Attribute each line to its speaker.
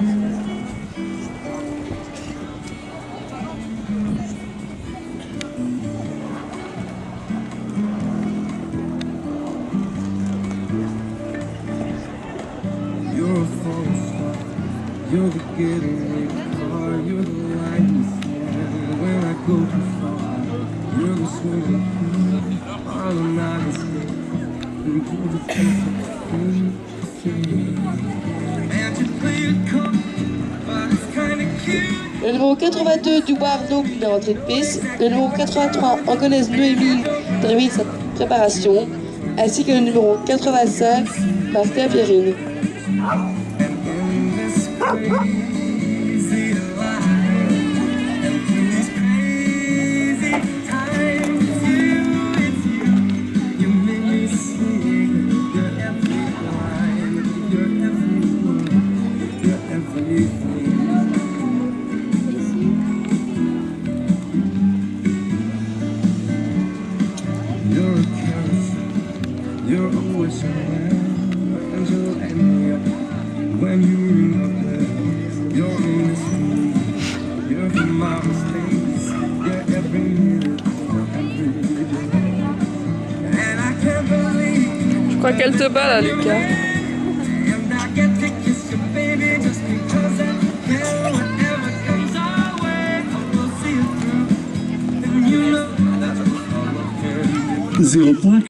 Speaker 1: You're the getaway car, you're the line in the sand. When I go too far, you're the swimming pool. All of my mistakes, you do the things and you play it cool, but it's kinda cute.
Speaker 2: Le numéro 82 du Warnock de rentrée de piste, le numéro 83 angolaise Noémie termine sa préparation, ainsi que le numéro 85 Martin Pierrine.
Speaker 1: Crazy life, and in these crazy times, it's you. You make me sing. You're every line, you're every word, you're everything. You're a carousel, you're always around, angel and me. When you ring up there, you're in this room. You're for my mistakes. You're every minute, every day. And I can't believe.
Speaker 3: Je crois qu'elle te bat là, Lucas.
Speaker 1: And I get to kiss you, baby, just because I can. Whatever comes our way, we'll see it through. And you know that's all I can do.
Speaker 4: 0 point.